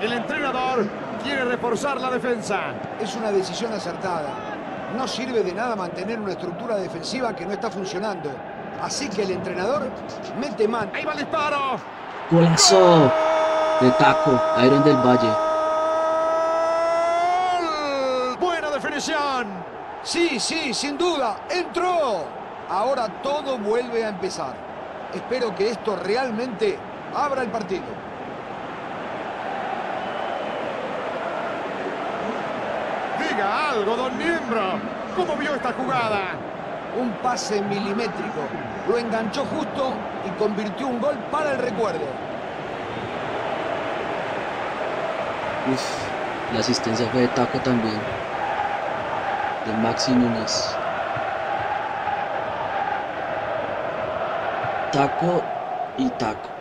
El entrenador quiere reforzar la defensa. Es una decisión acertada. No sirve de nada mantener una estructura defensiva que no está funcionando. Así que el entrenador mete mano. Ahí va el disparo. ¡Golazo! De Taco, Iron del Valle. ¡Gol! ¡Buena definición! Sí, sí, sin duda. ¡Entró! Ahora todo vuelve a empezar. Espero que esto realmente abra el partido. Diga algo, don Miembro. ¿Cómo vio esta jugada? Un pase milimétrico. Lo enganchó justo y convirtió un gol para el recuerdo. Uf, la asistencia fue de Taco también. De Maxi Núñez. Taco y Taco.